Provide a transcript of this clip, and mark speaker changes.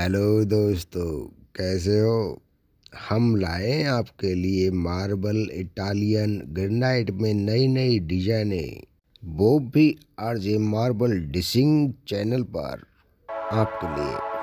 Speaker 1: Hello दोस्तों, कैसे हो। हम लाए हैं आपके लिए मार्बल इटालियन ग्रेनाइट में नई नई डिजाइनें, वो भी आरजे मार्बल डिसिंग चैनल पर आपके लिए।